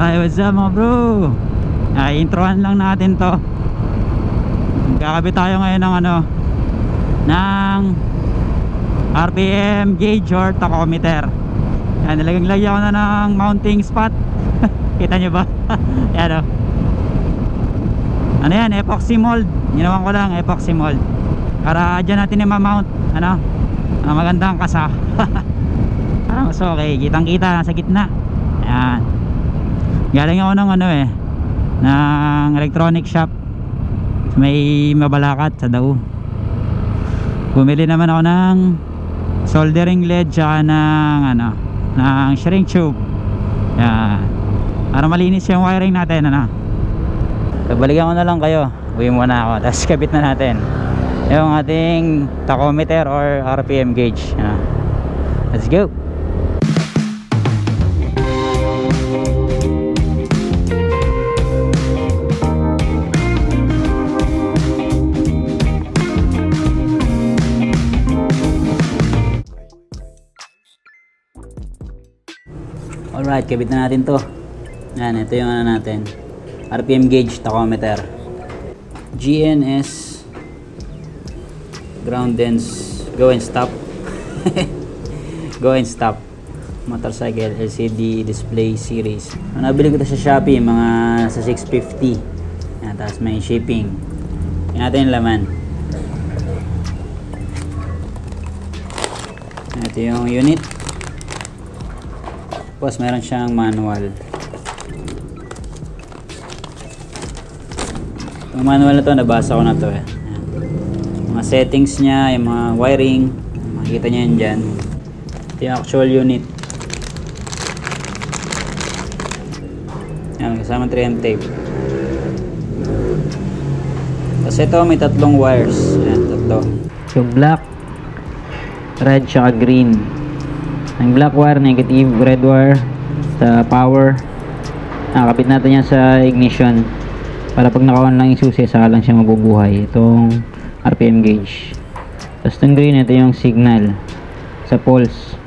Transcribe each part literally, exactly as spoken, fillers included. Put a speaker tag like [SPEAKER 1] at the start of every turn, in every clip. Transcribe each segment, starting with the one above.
[SPEAKER 1] Hi, what's up mga bro? Ay, introan lang natin to. Kakabit tayo ngayon ng ano, ng R P M gauge or tachometer. Yan, nilagyan ko na ng mounting spot. Kita nyo ba? Yan o. Ano yan, epoxy mold. Ginawan ko lang, epoxy mold, para dyan natin i-mount ano, ang magandang kasa. Para mas okay, kitang kita nasa gitna. Yan, galing ako ng ano eh, ng electronic shop may Mabalacat sa Dao. Bumili naman ako ng soldering lead tsaka ng ano, ng shrink tube. Yan, para malinis yung wiring natin ano. Balikan ko na lang kayo, uwi muna ako, tapos kabit na natin yung ating tachometer or R P M gauge. Yan. Let's go. Alright, kabit na natin to. Yan, ito yung ano natin, R P M gauge tachometer. G N S ground dense go and stop. Go and stop motorcycle L C D display series. Nabili ko to sa Shopee, mga sa six fifty. Yan, tapos may shipping. Yan natin yung laman. Ito yung unit. Tapos meron siyang manual. Yung manual na to, nabasa ko na to eh. Ayan. Mga settings nya, yung mga wiring, makikita nyo yan dyan. Ito yung actual unit. Ayan, kasama three M tape. Tapos ito, may tatlong wires. Ayan, tatlo. Yung black, red, tsaka green. Ang black wire, negative, red wire sa power. Nakakapit natin yan sa ignition para pag naka-on lang yung susi, saka lang siya mabubuhay itong R P M gauge. Tapos itong green, ito yung signal sa pulse.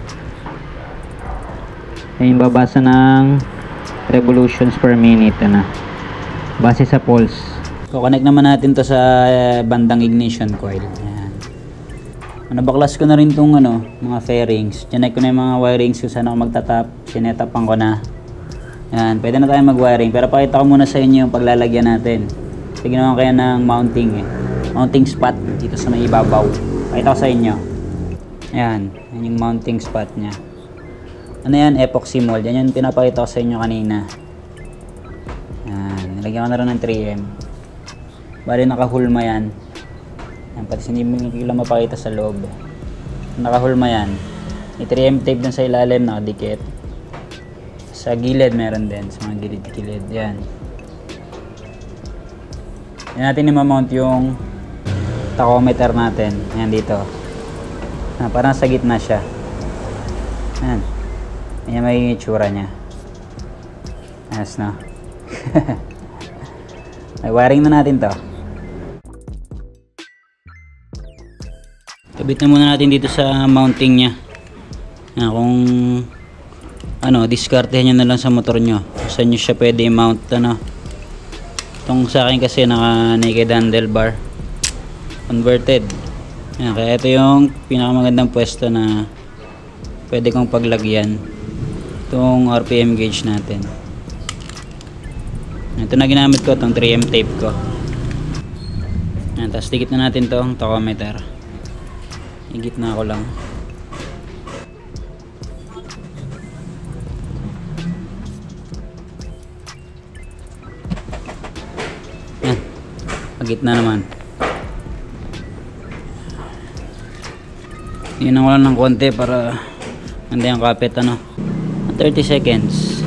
[SPEAKER 1] Yan yung babasa ng revolutions per minute ano, base sa pulse. Kukonect naman natin to sa bandang ignition coil. Nabaklas ko na rin tong ano, mga fairings. Chinek ko na yung mga wirings kung saan ako magtatap. Sinetapan ko na. Yan, pwede na tayo mag-wiring. Pero pakita ko muna sa inyo yung paglalagyan natin. Kasi ginawa kaya ng mounting eh. Mounting spot dito sa may ibabaw. Pakita ko sa inyo. Yan, yan yung mounting spot nya. Ano yan? Epoxy mold. Yan yung pinapakita ko sa inyo kanina. Yan, nilagyan ko na rin ng three M. Bali nakahulma yan. Yan, pati hindi mo kila mapakita sa loob. Nakahulma yan. May three M tape dun sa ilalim, nakadikit. Sa gilid meron din, sa mga gilid-gilid. Yan. Yan natin i-mount yung tachometer natin. Yan dito. Ah, parang sa gitna siya. Yan. Yan may itsura niya. Ayos na. Ay, wiring na natin to. Kabit na muna natin dito sa mounting nya. Yan, kung ano, diskartehan nyo na lang sa motor nyo saan nyo siya pwede i-mount ano. Itong sa akin kasi naka naked handlebar converted. Yan, kaya ito yung pinakamagandang pwesto na pwede kong paglagyan itong R P M gauge natin. Ito na ginamit ko, itong three M tape ko. Yan, tapos dikit na natin itong tachometer. Igit na ako lang. Yan, pagit na naman. Inan ko lang ng konti para hindi ang kapit ano. thirty seconds.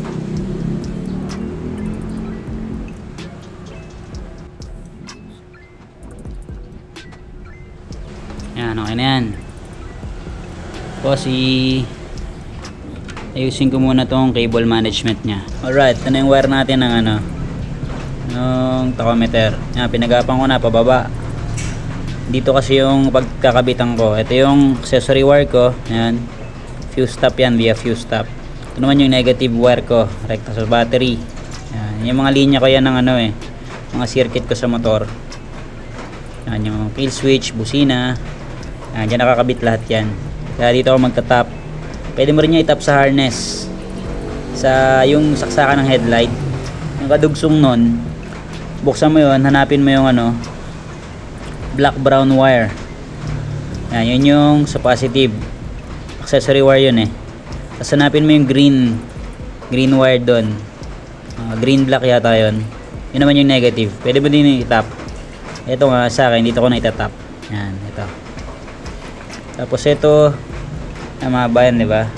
[SPEAKER 1] Yan, okay na yan. Tapos i ayusin ko muna tong cable management nya. Alright, ito na yung wire natin ng ano, ng tachometer. Yan, pinagapan ko na pababa. Dito kasi yung pagkakabitan ko. Ito yung accessory wire ko. Yan, fuse stop yan, via fuse stop. Ito naman yung negative wire ko, rekta sa battery. Yan, yung mga linya ko yan ng ano eh, mga circuit ko sa motor. Yan, yung kill switch, busina. Yan, dyan nakakabit lahat yan. Kaya dito ako magtatap. Pwede mo rin niya itap sa harness, sa yung saksakan ng headlight. Yung kadugsong nun, buksan mo yun, hanapin mo yung ano, black brown wire. Yan, yun yung sa positive. Accessory wire yun eh. Tapos hanapin mo yung green green wire doon. Uh, green black yata yun. Yun naman yung negative. Pwede mo din itap. Ito nga sa akin, dito ko na itatap. Yan, ito. Tapos ito, ah, mahaba yan, di ba?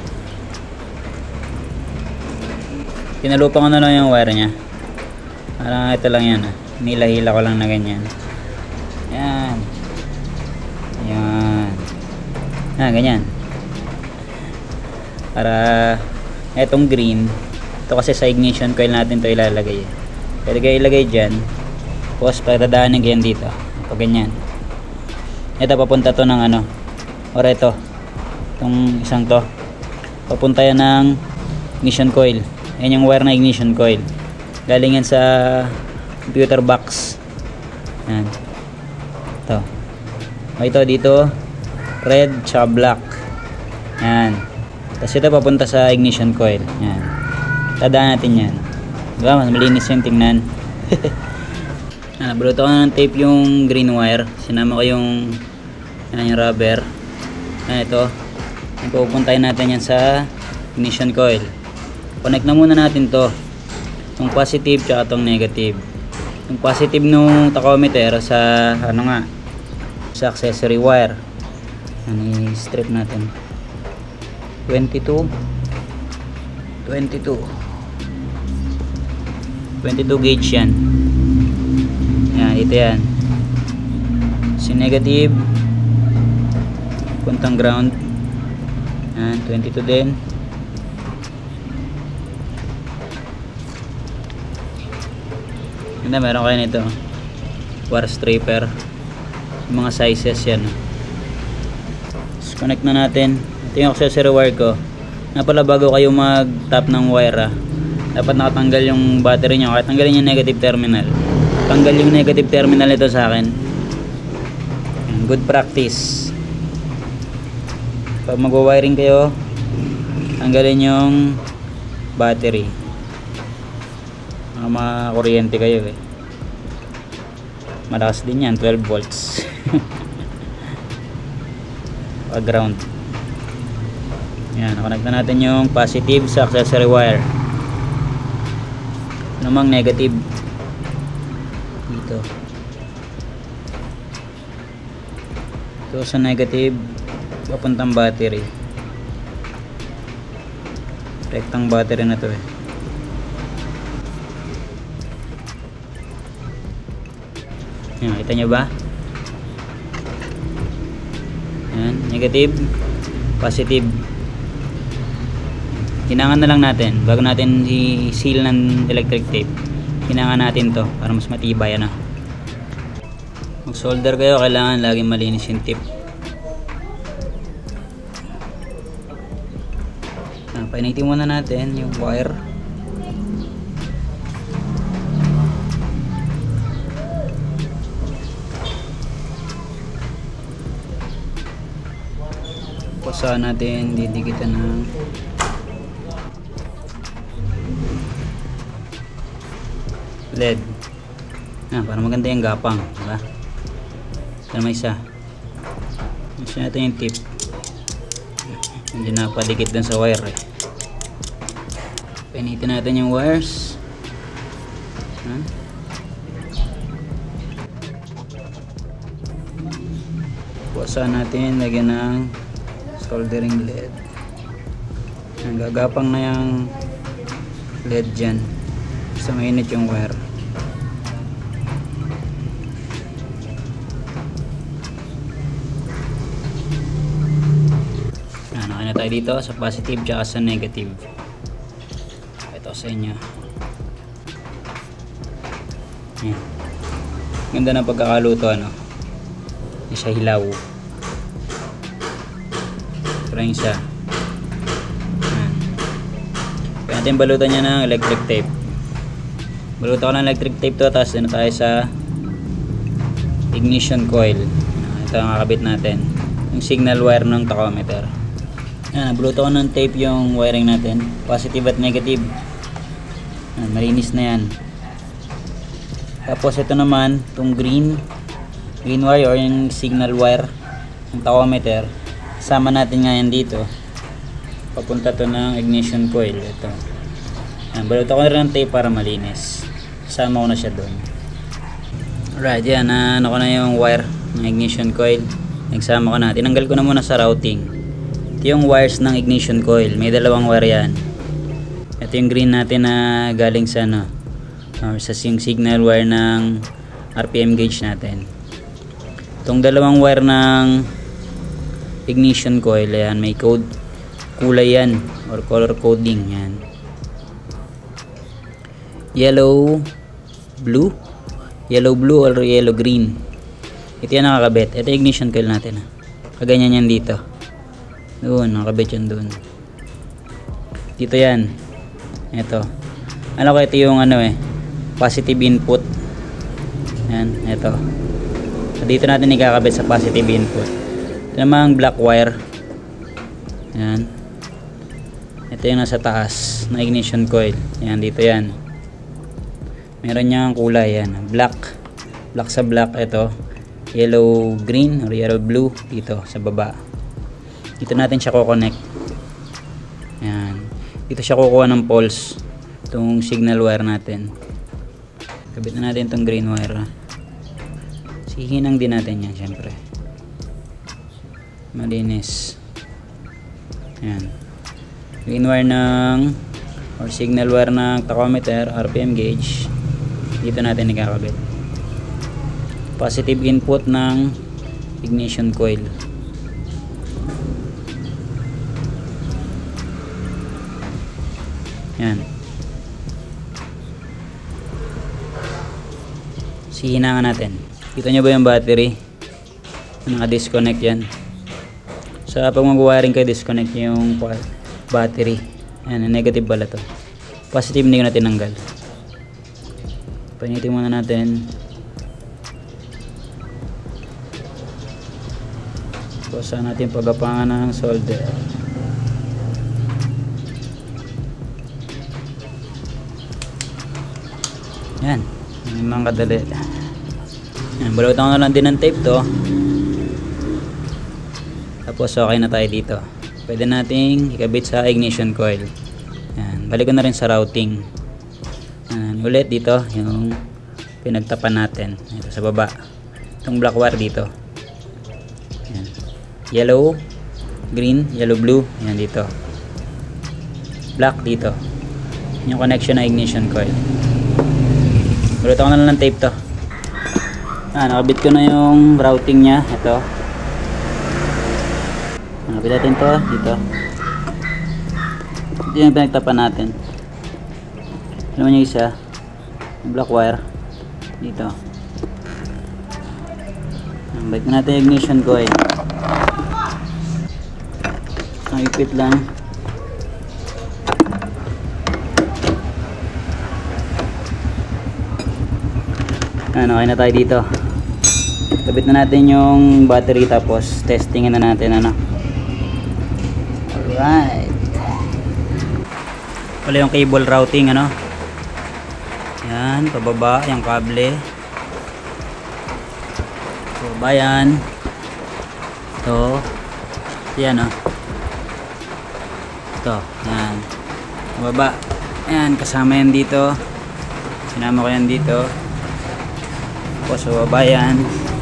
[SPEAKER 1] Pinalupan ko na lang yung wire nya. Parang ito lang yan. Ah. Nilahila ko lang na ganyan. Yan. Yan. Ah, ganyan. Para etong green, ito kasi sa ignition coil natin to ilalagay. Pwede kayo ilagay dyan, tapos pagdadaanin ganyan dito, pag ganyan. Ito papunta to ng ano, or ito, itong isang to, papunta yan ng ignition coil. Yan yung wire na ignition coil, galing yan sa computer box. Yan, ito. O ito dito, red tsaka black. Yan. Tapos ito papunta sa ignition coil. Yan. Tadaan natin yan. Diba? Mas malinis yung tingnan. Nabaluto ko na ng tape yung green wire. Sinama ko yung, yan, yung rubber. Yan ito. Pupuntahin natin yan sa ignition coil. Connect na muna natin to. Itong positive tsaka itong negative. Yung positive nung tachometer sa ano nga, sa accessory wire. Yan, i-strip natin. twenty-two twenty-two twenty-two gauge yan. Yan, ito yan. Si negative puntang ground. Yan, twenty-two din. Ganda, meron kayo nito wire stripper, mga sizes yan. Let's connect na natin. Ito yung accessory wire ko. Na pala, bago kayo mag tap ng wire, ah, dapat nakatanggal yung battery nyo. Kahit tanggalin yung negative terminal, tanggal yung negative terminal ito sa akin. Good practice. Pag mag-wiring kayo, tanggalin yung battery. Makakuryente kayo eh. Malakas din yan, twelve volts. Pag ground. Yan, nakonect na natin yung positive sa accessory wire. Namang negative dito. Ito sa negative, papuntang battery. Rektang battery na to eh. Yan, kita nyo ba? Yan, negative, positive. Hinangan na lang natin bago natin i-seal ng electric tape. Hinangan natin to para mas matibay, ano. Mag solder kayo, kailangan laging malinis yung tip. Ah, painitin muna natin yung wire. Pasahan natin, didikitan ng L E D. Ah, para maganda yung gapang, diba? Para may isa. Gusto natin yung tip. Hindi na padikit dun sa wire eh. Pinitin natin yung wires. Ah. Pasahan natin, lagyan ng soldering L E D. Nagagapang na yung L E D dyan. Basta mainit yung wire. Ano, okay na tayo dito sa positive tsaka sa negative. Ito sa inyo. Yan. Ganda ng pagkakaluto, ano. Hindi siya hilaw. Pero yung siya. Yan. natin balutan niya ng electric tape. Balutan ko ng electric tape to, tapos dito tayo sa ignition coil. Ito ang kakabit natin, yung signal wire ng tachometer. Yan, balutan ko ng tape yung wiring natin, positive at negative. Yan, malinis na yan. Tapos ito naman, itong green green wire or yung signal wire ng tachometer, sama natin ngayon dito papunta to ng ignition coil. Ito, yan, balutan ko na rin ng tape para malinis, sama ko na siya doon. Alright, yan, na ano ko na yung wire ng ignition coil, nagsama ko na, tinanggal ko na muna sa routing. Ito yung wires ng ignition coil, may dalawang wire yan. Ito yung green natin na galing sa ano, or sa yung signal wire ng R P M gauge natin. Itong dalawang wire ng ignition coil, ayan, may code, kulay yan or color coding yan, yellow blue, yellow blue or yellow green. Ito yan nakakabit. Ito yung ignition coil natin, kaganyan yan dito, doon nakakabit yan doon, dito yan. Ito, ano ko, ito yung ano eh, positive input. Yan, ito. So, dito natin ikakabit sa positive input. Ito namang black wire. Yan. Ito yung nasa taas na ignition coil. Yan, dito yan. Meron niyang kulay yan. Black. Black sa black. Ito. Yellow green or yellow blue dito sa baba. Dito natin siya ko-connect. Yan. Dito siya kukuha ng pulse. Itong signal wire natin. Kabit na natin itong green wire. Sihinang din natin yan, syempre. Malinis. Yan. Green wire ng or signal wire ng tachometer, R P M gauge. Dito natin ikakabit. Positive input ng ignition coil. Yan. Sihinangan natin. Kita nyo ba yung battery? Naka-disconnect yan. So pag mag-wiring kayo, disconnect yung battery. Ayan, negative pala to. Positive hindi ko na tinanggal. Painitin muna natin. Kusa natin pagapangan ng solder. Yan, yung mga kadali. Yan, balutan ko na lang din ng tape to. Tapos okay na tayo dito. Pwede nating ikabit sa ignition coil. Yan, balik ko na rin sa routing. Yan, ulit dito yung pinagtapan natin. Ito sa baba. Itong black wire dito. Yan. Yellow, green, yellow, blue. Yan dito. Black dito. Yung connection na ignition coil. Balutan ko na lang ng tape to. Ah, nakabit ko na yung routing nya. Ito. Nakabit natin to dito. Ito yung pinagtapan natin. Alam mo yung isa, black wire dito. Balik na natin yung ignition coil. Ang ipit lang. Ano, okay na tayo dito. Kabit na natin yung battery, tapos testingin na natin ano. Alright. Wala yung cable routing ano. Yan, pababa yung kable. Pababa yan. Ito. Yan o. Ito. Yan. Pababa. Yan, kasama yan dito. Sinama ko yan dito. Tapos pababa yan.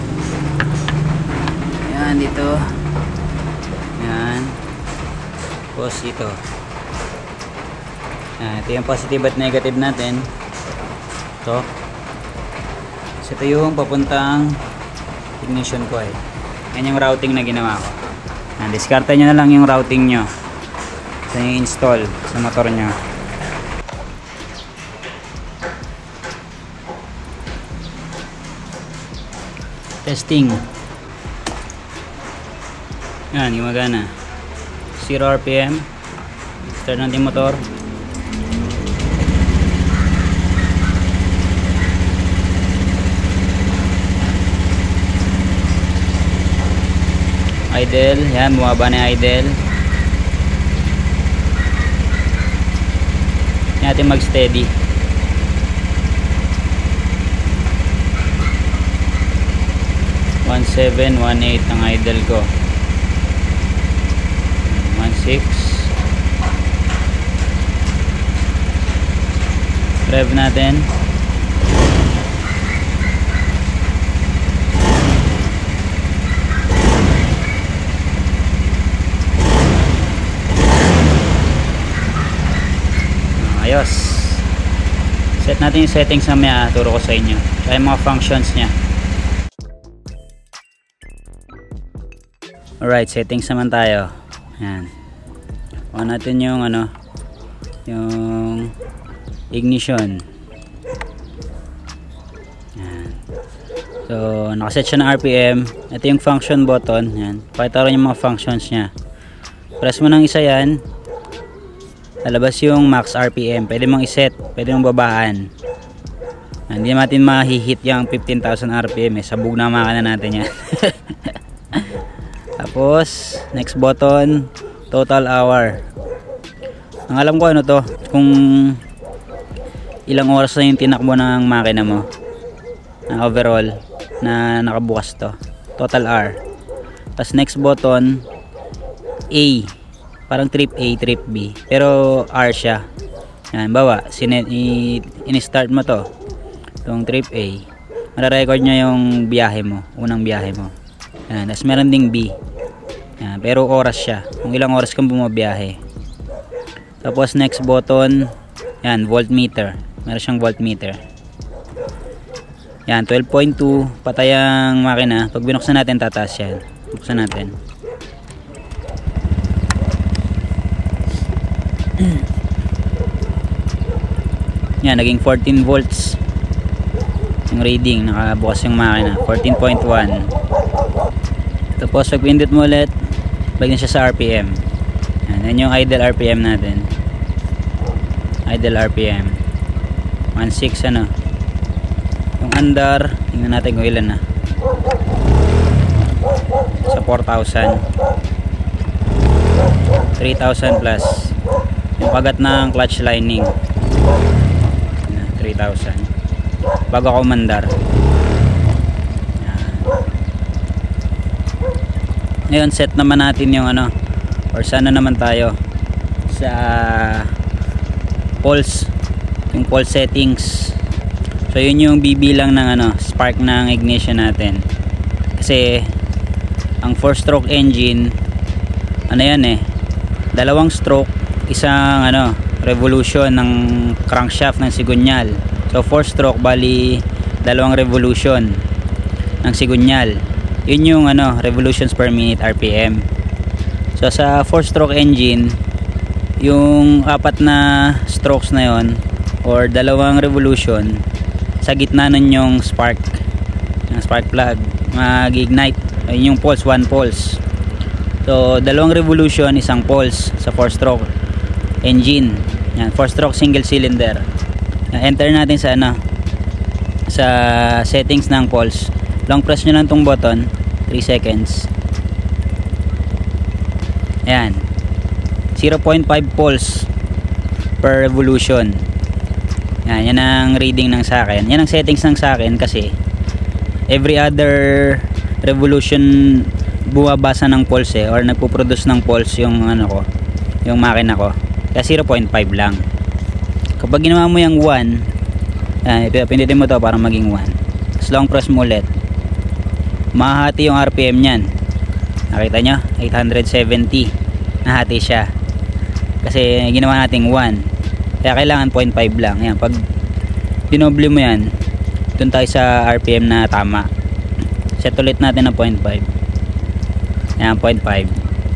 [SPEAKER 1] Yan dito. Yan. Tapos ito. Yan, ito yung positive at negative natin. Ito. So ito yung papuntang ignition coil. Yan yung routing na ginawa ko. Yan, discarte nyo na lang yung routing nyo. Ito yung install sa motor nyo. Testing. Yan, gumagana. zero R P M. Start natin motor. Idle, yan, bumaba na yung idle. Yan natin mag steady. one seven, one eight ang idle ko. one six. Rev natin. Ayos. Set natin yung settings na may turo ko sa inyo. Kaya yung mga functions nya. Alright, settings naman tayo. Yan. On natin yung ano, yung ignition. Yan. So, nakaset siya ng R P M. Ito yung function button. Yan. Pakita rin yung mga functions nya. Press mo ng isa yan. Lalabas yung max R P M. Pwede mong iset. Pwede mong babaan. Yan. Hindi natin mahihit yung fifteen thousand R P M. Eh. Sabog na makina natin yan. Tapos, next button, total hour. Ang alam ko ano to, kung ilang oras na yung tinakbo ng makina mo, na overall, na nakabukas to. Total hour. Tapos next button, A. Parang trip A, trip B. Pero R siya. Yan, bawa, in-start mo to. Itong trip A. Mara-record niya yung biyahe mo, unang biyahe mo. Yan, tapos meron ding B. Yan, pero oras siya. Kung ilang oras kang bumabiyahe. Tapos next button, yan, voltmeter. Meron siyang voltmeter. Yan, twelve point two. Patay ang makina. Pag binuksan natin, tataas yan. Buksan natin. Yan, naging fourteen volts. Yung reading, nakabukas yung makina. fourteen point one. Tapos pag pindot mo ulit, bagyan siya sa R P M. Yan, yan yung idle R P M natin. Idle R P M one six ano. Yung under, tingnan natin kung ilan na. Sa four thousand. three thousand plus. Yung kagat ng clutch lining. three thousand. Bago ako mandar. Ngayon set naman natin yung ano, or sana naman tayo sa pulse, yung pulse settings. So yun yung bibilang ng ano, spark ng ignition natin. Kasi ang four stroke engine, ano yan eh, dalawang stroke, isang ano, revolution ng crankshaft ng sigunyal. So four stroke bali dalawang revolution ng sigunyal. Yun yung ano, revolutions per minute R P M. So sa four stroke engine, yung apat na strokes na yon or dalawang revolution, sa gitna nun yung spark, yung spark plug mag-ignite. Yun yung pulse, one pulse. So dalawang revolution, isang pulse sa four stroke engine. Yan, four stroke single cylinder. Enter natin sa ano, sa settings ng pulse. Long press nyo lang tong button, three seconds. Ayan, zero point five pulse per revolution. Yan, yan ang reading ng sa akin. Yan ang settings ng sa akin kasi every other revolution bumabasa ng pulse eh, or nagpo-produce ng pulse yung ano ko, yung makina ko. Kaya zero point five lang. Kapag ginawa mo yung one, yan, pindutin mo to para maging one. Tapos long press mo ulit, mahati yung R P M nyan. Nakita nyo? eight hundred seventy. Nahati siya kasi ginawa nating one. Kaya kailangan zero point five lang. Yan, pag dinoble mo yan, dun tayo sa R P M na tama. Set ulit natin ng zero point five. Yan, zero point five.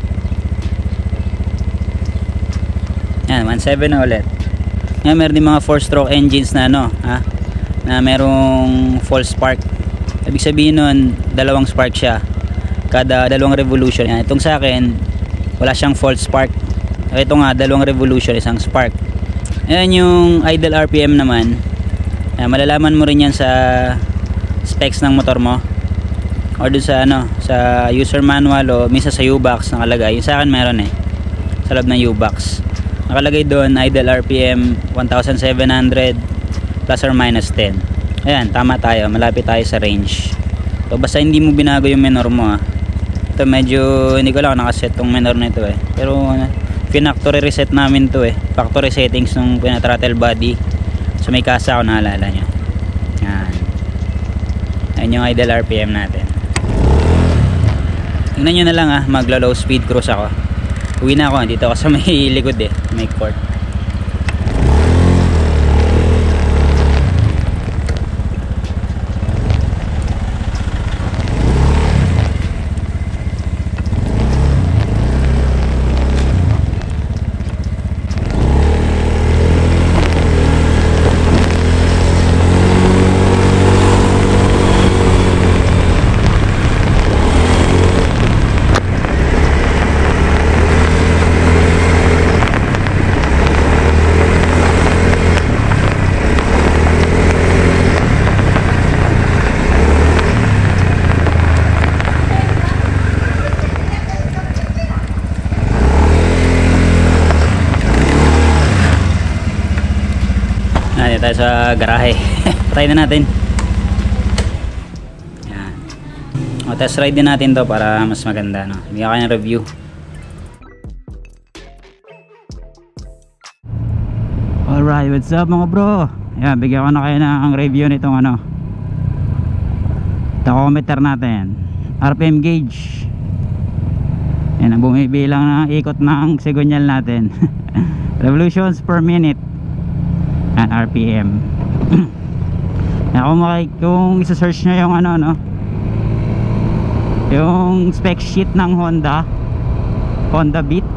[SPEAKER 1] Yan, one seven na ulit. Yan, meron din mga four stroke engines na ano, ha? Na merong false spark. Ibig sabihin nun, dalawang spark siya kada dalawang revolution. Yan, itong sa akin wala siyang false spark. Ito nga, dalawang revolution, isang spark. Ayan yung idle R P M naman. Ayan, malalaman mo rin yan sa specs ng motor mo. or doon sa ano, sa user manual o minsan sa U-box nakalagay. Yung sa akin meron eh, sa loob ng U-box nakalagay doon idle R P M one thousand seven hundred plus or minus ten. Ayan, tama tayo, malapit tayo sa range. So basta hindi mo binago yung minor mo ah. Ito medyo hindi ko lang nakaset tong minor nito eh, pero ano, pinactory reset namin to eh, factory settings nung pina-throttle body. So may kasa ako, naalala nyo. Yan, ayun yung idle R P M natin. Tingnan nyo na lang ah, maglo low speed cruise ako. Uwi na ako, dito ako sa may likod eh, may court. Tayo sa garahe. Try na natin. Yan. O, test ride din natin to para mas maganda, no? Bigyan kayo ng review. Alright, what's up mga bro? Yan, bigyan ko na kayo ng review nitong ano, tachometer natin, R P M gauge. Yan ang bumibilang ng ikot ng segunyal natin. Revolutions per minute and R P M. Kung, kung isa-search nyo yung ano no, yung spec sheet ng Honda Honda Beat,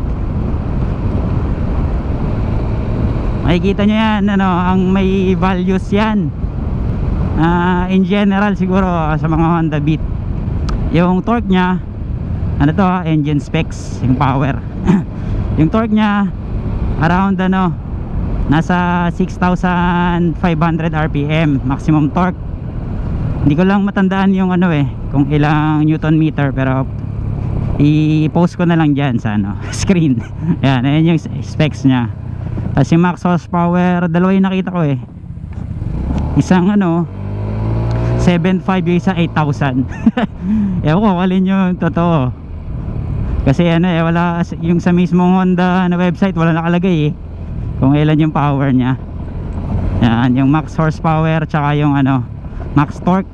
[SPEAKER 1] makikita nyo yan ano, ang may values yan uh, in general siguro sa mga Honda Beat. Yung torque nya ano to, engine specs, yung power. Yung torque nya around ano, nasa six thousand five hundred R P M maximum torque. Hindi ko lang matandaan yung ano eh, kung ilang newton meter, pero i-post ko na lang dyan sa ano, screen. Yan, ayan yung specs nya. Tapos yung max horsepower, dalawa yung nakita ko eh, isang ano seven point five, yung isa eight thousand. Ewan ko alin yung totoo, kasi ano eh, wala yung sa mismong Honda na website, wala nakalagay eh kung ilan yung power nya. Yan, yung max horsepower tsaka yung ano, max torque.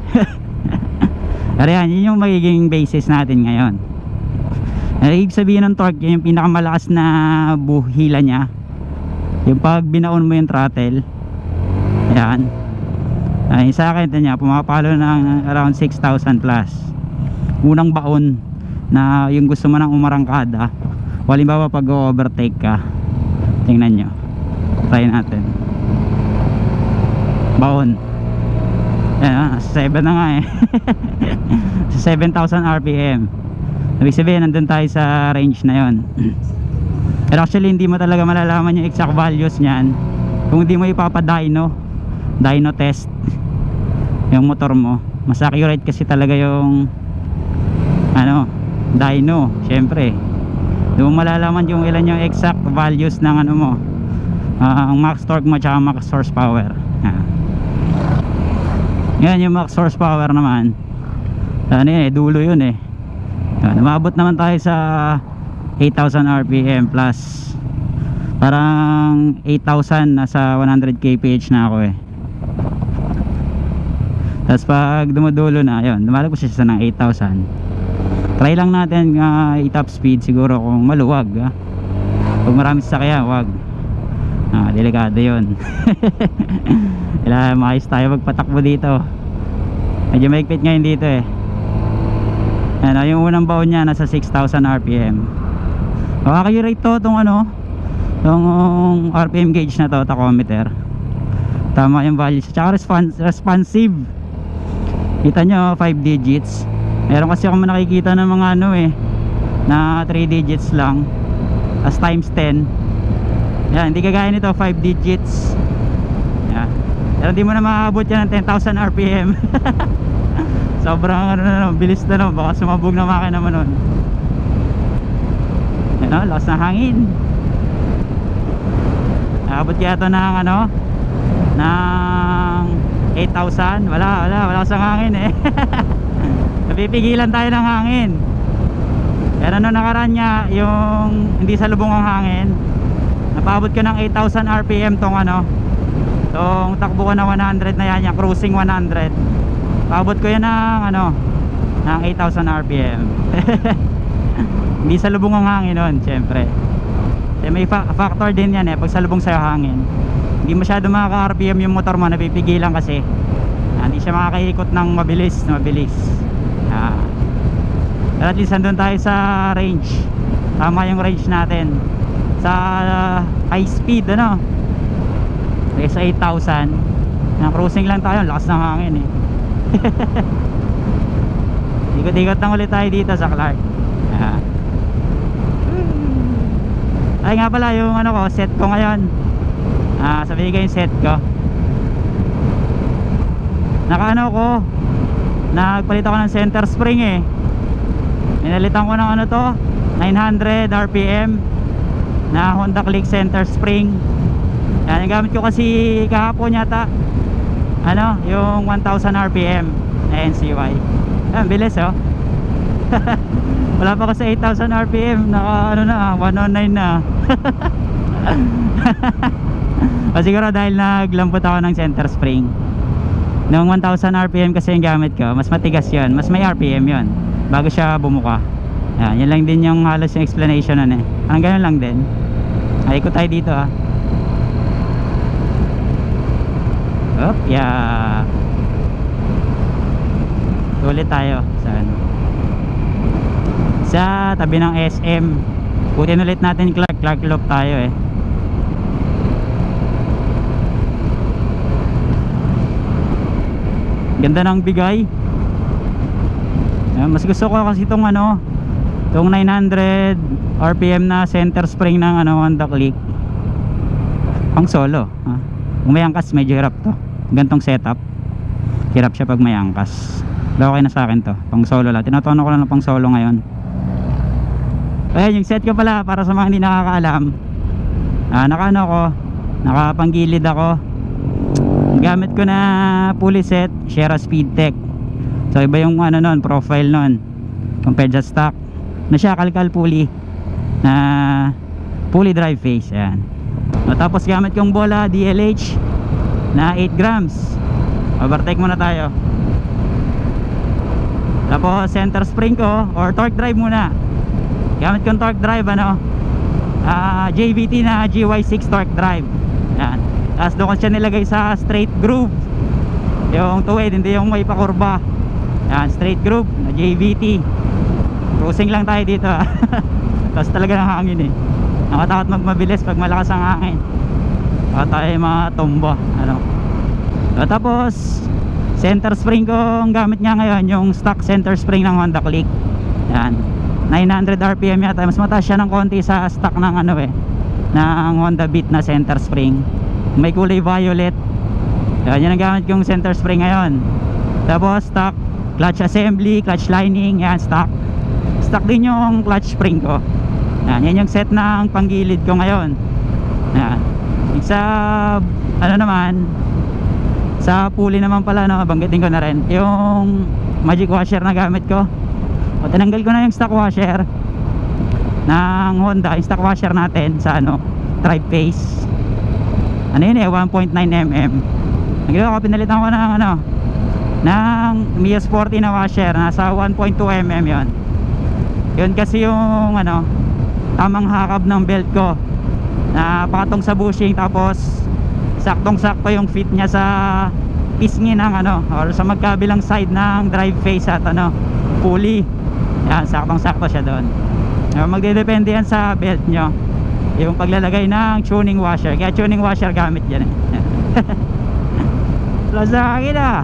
[SPEAKER 1] Pero yan, yun yung magiging basis natin ngayon. Ibig sabihin ng torque, yun yung pinakamalakas na buhila nya, yung pag binaon mo yung throttle. Yan, ay sa akin ito nya, pumapalo ng around six thousand plus unang baon, na yung gusto mo nang umarangkada. Halimbawa pag overtake ka, tingnan nyo, try natin baon. Ayan, seven na nga eh. seven thousand R P M. Ibig sabihin nandun tayo sa range na yon. Pero actually hindi mo talaga malalaman yung exact values nyan kung hindi mo ipapadyno dyno test yung motor mo. Mas accurate kasi talaga yung ano, dyno. Syempre doon mo malalaman yung ilan yung exact values ng ano mo, uh, ang max torque mo tsaka max horsepower. uh. Yan yung max horsepower naman, ano eh, dulo yun eh. uh, Namabot naman tayo sa eight thousand R P M plus, parang eight thousand, nasa one hundred K P H na ako eh. Tapos pag dumudulo na, yun, dumalagos siya ng eight thousand. Try lang natin uh, i-top speed siguro kung maluwag. ah. Pag marami sasakyan, wag. Ah, delikado yun. Kailangan maayos tayo magpatakbo dito. Medyo maigpit ngayon dito eh. Ano, yung unang baon niya nasa six thousand R P M. Makaka-rate to itong ano, itong R P M gauge na to, tachometer. Tama yung values. Tsaka respons responsive. Kita nyo, five digits. Meron kasi ako nakikita ng mga ano eh, na three digits lang, as times ten. Yan, hindi kagaya nito five digits. Yan. Pero hindi mo na maabot yan ng ten thousand R P M. Sobrang ano na, bilis na no, baka sumabog na makina mo nun. Yan o, lakas na hangin. Nakabot kaya ito ng ano, ng eight thousand. Wala, wala, wala kasang hangin eh. Napipigilan tayo ng hangin. Pero ano nakaraan niya, yung hindi sa lubong ang hangin, napabot ko ng eight thousand R P M tong ano, tong takbo ko na one hundred na yan, yung cruising one hundred. Paabot ko yan ng ano, ng eight thousand R P M. Hindi sa lubong ang hangin nun, syempre. Kasi may fa factor din yan eh, pag sa lubong sa'yo hangin, hindi masyado makaka-R P M yung motor mo, napipigilan kasi. Ah, hindi siya makakaikot ng mabilis, mabilis. Ah. Pero at least andun tayo sa range. Tama yung range natin. Sa uh, high speed, ano? Kaya sa eight thousand, na cruising lang tayo, lakas ng hangin eh. Ikot-ikot lang ulit tayo dito sa Clark. Ah. Ay nga pala yung ano ko, set ko ngayon. Ah, sabihin ko yung set ko. Naka ano ko, nagpalit ako ng center spring eh. Inalitan ko ng ano to, nine hundred R P M na Honda Click center spring. Yan, yung gamit ko kasi kahapon yata, ano, yung one thousand R P M na N C Y. Yan, bilis oh. Wala pa kasi eight thousand R P M, naka ano na, one oh nine na. O siguro dahil naglambot ako ng center spring. Nung one thousand R P M kasi yung gamit ko, mas matigas yun, mas may R P M yun bago siya bumuka. Yan, yun lang din yung halos yung explanation nun eh. Ang ganun lang din. Ay, ikot tayo dito ah. Op, yeah. Ulit tayo sa ano, sa tabi ng S M. Putin ulit natin Clark, Clark Loop tayo eh. Ganda ng bigay. Mas gusto ko kasi itong ano, itong nine hundred R P M na center spring ng ano, Honda Click. Pang solo ha? Kung may angkas medyo hirap to. Gantong setup, hirap siya pag may angkas. Pero okay na sa akin to, pang solo lang. Tinatono ko lang ng pang solo ngayon. Ayan yung set ko pala, para sa mga hindi nakakaalam. ah, Naka ano ko, nakapanggilid ako. Gamit ko na pulley set Shera Speedtech. So iba yung ano nun, profile nun compared sa stock na siya kalkal pulley na pulley drive face. Ayan. Tapos gamit kong bola D L H na eight grams. Overtake muna tayo. Tapos center spring ko or torque drive muna. Gamit kong torque drive ano, uh, J V T na G Y six torque drive. Ayan. Tapos doon ko siya nilagay sa straight groove, yung tuwid, hindi yung may pakurba. Yan, straight groove na J V T. Cruising lang tayo dito. Tapos talaga ng hangin eh. Nakatakot magmabilis pag malakas ang hangin. Baka tayo mga tumba ano. So, tapos center spring ko ang gamit niya ngayon, yung stock center spring ng Honda Click. Yan, nine hundred R P M yata. Mas mataas siya ng konti sa stock ng ano eh, ng Honda Beat na center spring. May kulay violet. Yan, yan ang gamit kong center spring ngayon. Tapos stock clutch assembly, clutch lining, yan stock. Stock din yung clutch spring ko. Yan, yan yung set ng panggilid ko ngayon. Yan. Sa ano naman, sa pulley naman pala no, banggitin ko na rin yung magic washer na gamit ko. O, tinanggal ko na yung stock washer ng Honda, yung stock washer natin sa ano, drive face. Ano yun eh, one point nine millimeter. Nagagawa ko, pinalitan ko ng ano, ng Mia Sporty na washer, nasa one point two millimeter yun. Yun kasi yung ano, tamang hakab ng belt ko na pakatong sa bushing, tapos saktong sakto yung fit niya sa pisngi ng ano, or sa magkabilang side ng drive face at ano, pulley. Yan, saktong sakto siya doon. Magdedepende yan sa belt nyo, yung paglalagay ng tuning washer. Kaya tuning washer gamit dyan eh. Plus sa akin ah.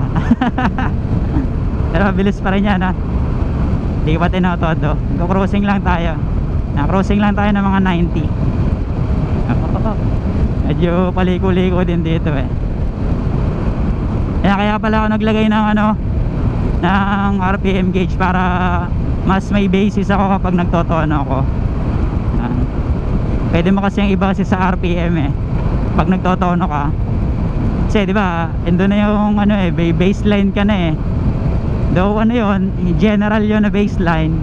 [SPEAKER 1] Pero mabilis pa rin yan ha. Hindi pa tinotodo. Cruising lang tayo. Na cruising lang tayo ng mga ninety. Medyo paliko-liko din dito eh. Kaya kaya pala ako naglagay ng ano, ng R P M gauge para mas may basis ako kapag nagtotono ako. Yan. Pwede mo kasi yung iba kasi sa R P M eh pag nagtotono ka, kasi di ba endo na yung ano eh, baseline ka na eh. Though ano yun, general yun na baseline.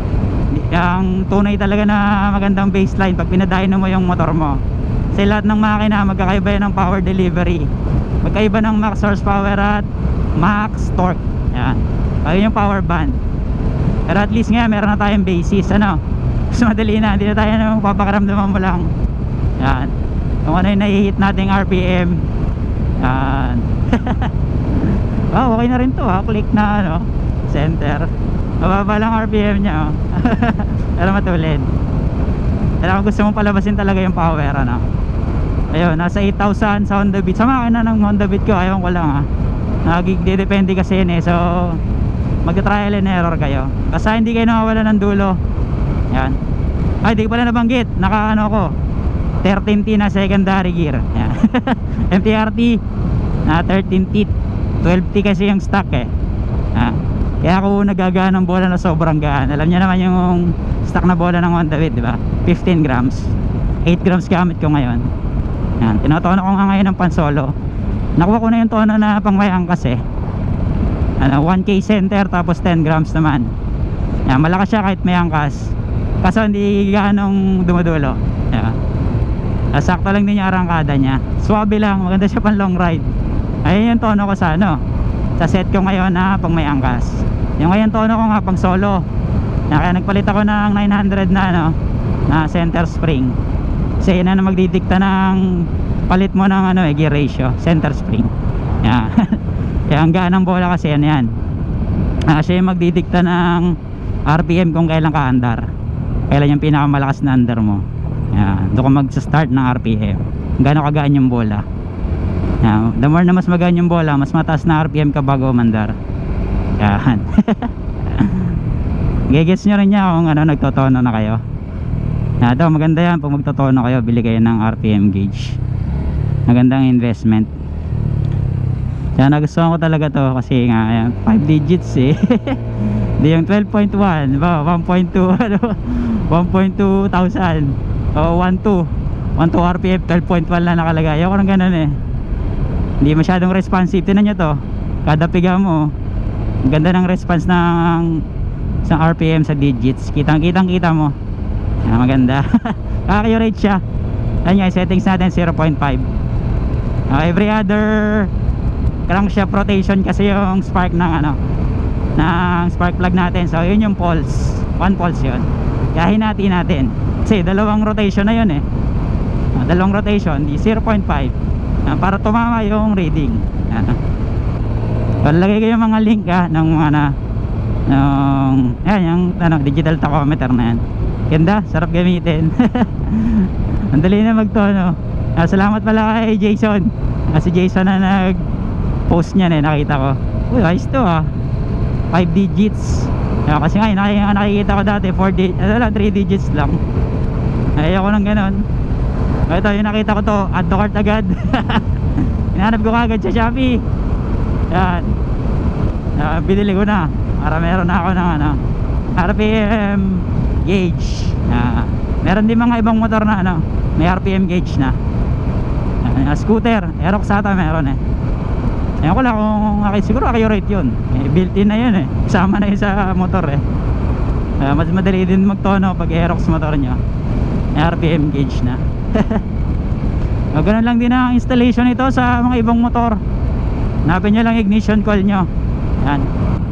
[SPEAKER 1] Ang tunay talaga na magandang baseline pag pinadayon mo yung motor mo. Kasi lahat ng makina magkakaiba yan ng power delivery, magkaiba ng max horsepower at max torque. Yan, ayun yung power band. Pero at least nga meron na tayong basis, ano, mas madali na, hindi na tayo nang papakaramdaman mo lang. Yan, kung ano yung nai-hit nating R P M. Yan. Wow, okay na rin to ha, click na ano, center. Mababa lang R P M nya oh. Pero matulid. Pero kung gusto mong palabasin talaga yung power, ano, ayun, nasa eight thousand sa Honda Beat. Sa makina ng Honda Beat ko, ayaw ko lang ha, nagdidepende kasi yun eh. So mag-trial and error kayo, basta hindi kayo nakawala ng dulo. Yan. Ay, di ko pala nabanggit, naka ano ko thirteen T na secondary gear. Yan. M T R T na thirteen T, twelve T kasi yung stock eh. Ha? Kaya ako nagagaan ng bola na sobrang gaan. Alam niyo naman yung stock na bola ng Honda Beat, di ba? fifteen grams, eight grams gamit ko ngayon. Yan, tinotono ko nga ngayon ng pansolo. Nakuha ko na yung tono na pang may angkas eh, ano, one K center, tapos ten grams naman. Yan, malakas siya kahit may angkas, kaso hindi ganong dumudulo. Yan, sakto lang din yung arangkada niya, swabe lang, maganda siya pang long ride. Ayun yung tono ko sa ano, sa set ko ngayon na pang may angkas. Yung ngayon tono ko nga pang solo. Kaya nagpalit ako ng nine hundred na ano, na center spring. Kasi yun na magdidikta ng palit mo ng ano eh, gear ratio, center spring. Yan. Kaya ang gaan ng bola kasi yan, yan. Ah, siya yung magdidikta ng R P M kung kailan ka andar, kailan yung pinakamalakas na andar mo. Yan, doon ka mag-start ng R P M kung gaano kagaan yung bola. Yan. The more na mas magaan yung bola, mas mataas na R P M ka bago mandar. Yan. Gigets nyo rin niya kung ano, nagtotono na kayo. Yan, ito maganda yan, pag magtotono kayo, bili kayo ng R P M gauge. Magandang investment. Kaya nagustuhan ko talaga to kasi nga ayan, five digits eh. Hindi yung twelve point one, ba, one point two, ano, one point two thousand, o one point two, one point two R P M, twelve point one lang nakalagay. Ayoko ng ganun eh, hindi masyadong responsive. Tinan nyo to, kada piga mo, ganda ng response ng isang R P M sa digits, kitang kitang kita mo. Yan, maganda. Accurate siya. Ayan yung settings natin, zero point five. uh, every other crankshaft rotation kasi yung spark ng ano, ng spark plug natin. So yun yung pulse, one pulse yun. Kaya hinati natin kasi dalawang rotation na yun eh, uh, dalawang rotation di zero point five, uh, para tumama yung reading. uh, Palagay ko yung mga link ah, ng mga na ng, yan, yung ano, digital tachometer na yan. Ganda, sarap gamitin. Ang dali na magtono. uh, Salamat pala kay Jason, uh, si Jason na nag post niyan eh, nakita ko. Uy, ayos to ah, five digits. uh, Kasi nga yung nakikita ko dati four digits, ano lang, three digits lang. Ayaw ko ng ganon. Ito yung nakita ko to, add to cart agad. Hinahanap ko agad sa Shopee. Yan, uh, binili ko na para meron na ako ng ano, R P M gauge. uh, Meron din mga ibang motor na ano, may R P M gauge na. uh, Scooter, Aerox ata meron eh. Ayan ko lang kung okay, siguro accurate yun eh, built-in na yun eh, kasama na yun sa motor eh. uh, Mas madali din magtono pag Aerox motor nyo, may R P M gauge na. uh, Ganun lang din ang installation nito sa mga ibang motor. Hanapin nyo lang ignition coil nyo. Yan,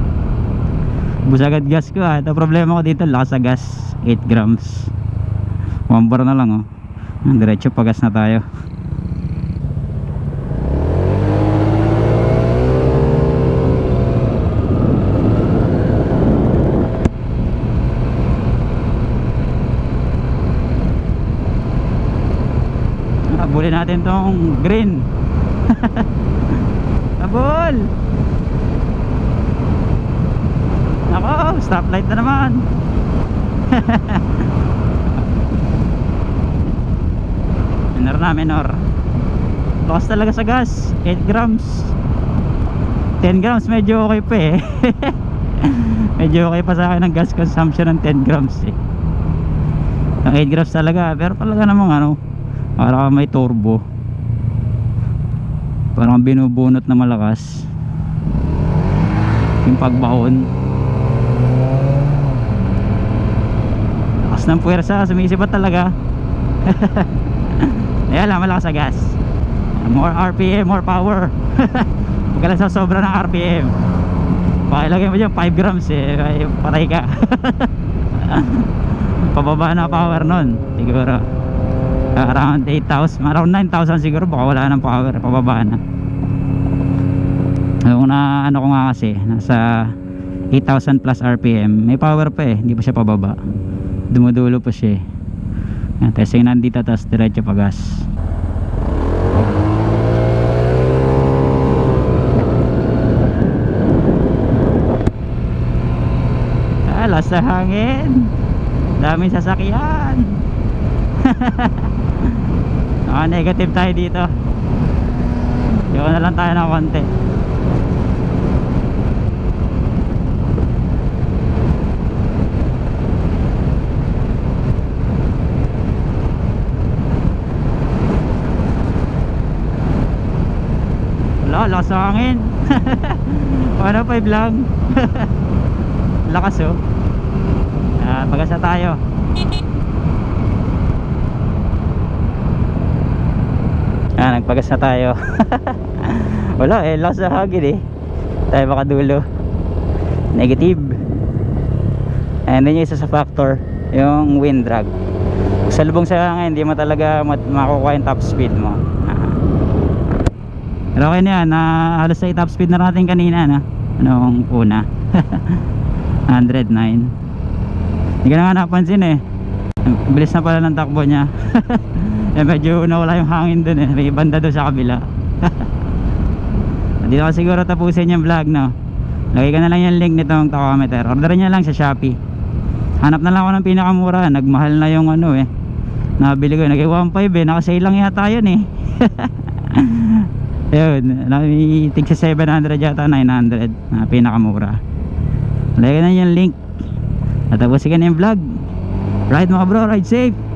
[SPEAKER 1] bus agad gas ko ah. Ito problema ko dito, lakas sa gas, eight grams. One bar na lang oh. Diretso pa gas na tayo. Habulin natin tong green. Habol. Nako, stoplight na naman. Minor na minor. Lakas talaga sa gas, eight grams. ten grams medyo okay pa eh. Medyo okay pa sa akin ang gas consumption ng ten grams eh. Ang eight grams talaga, pero talaga namang ano, para may turbo, parang binubunot na malakas yung pagbaon. Lakas ng puwersa, sumisipat talaga. Kaya lang malakas sa gas, more R P M, more power. Huwag ka lang sa sobra ng R P M. Pakilagay mo dyan five grams eh, ay, patay ka. Pababa na power nun siguro, around eight thousand, around nine thousand siguro, baka wala ng power, pababa na. Yung na ano ko nga kasi nasa eight thousand plus R P M, may power pa eh, hindi pa siya pababa, dumudulo pa siya eh. Yan, testing nandito, tapos diretso pa gas. Alas sa hangin, daming sasakyan. Ah, negative tayo dito. Yun na lang tayo ng konti. Wala, lakas sa hangin. Paano five lang. Lakas oh. Ah, pagas na tayo. Ah, nagpagas na tayo. Wala eh, lakas na hangin eh. Tayo makadulo. Negative. And then yung isa sa factor, yung wind drag. Sa lubong sa hangin, hindi mo talaga makukuha yung top speed mo. Ah. Pero okay na yan, na halos sa top speed na natin kanina na. Anong una? one oh nine. Hindi ka na nga napansin eh, bilis na pala ng takbo niya. Eh, medyo nawala yung hangin dun eh, may banda doon sa kabila. Dito ka siguro tapusin yung vlog, no? Lagay ka na lang yung link nitong tachometer, orderin nyo lang sa Shopee. Hanap na lang ako ng pinakamura, nagmahal na yung ano eh, nabili ko, nag one five eh, nakasale lang yata yun eh. Yun, tig sa seven hundred yata, nine hundred na pinakamura. Lagay na yung link. At tapusin ka na yung vlog. Ride mga bro, ride safe.